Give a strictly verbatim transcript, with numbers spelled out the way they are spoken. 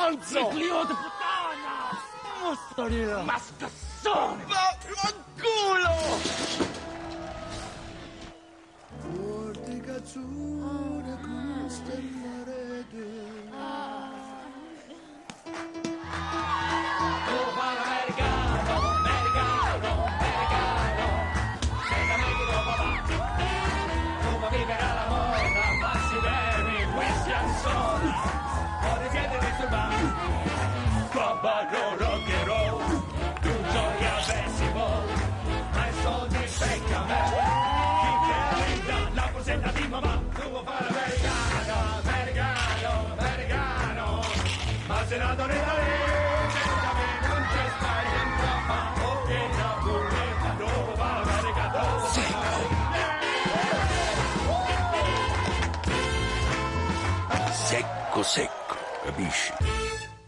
stronzo! Figlio di puttana! Mostrarina! Ma scassone! Ma, ma culo! Cazzone con stella rete. Secco, secco, capisci?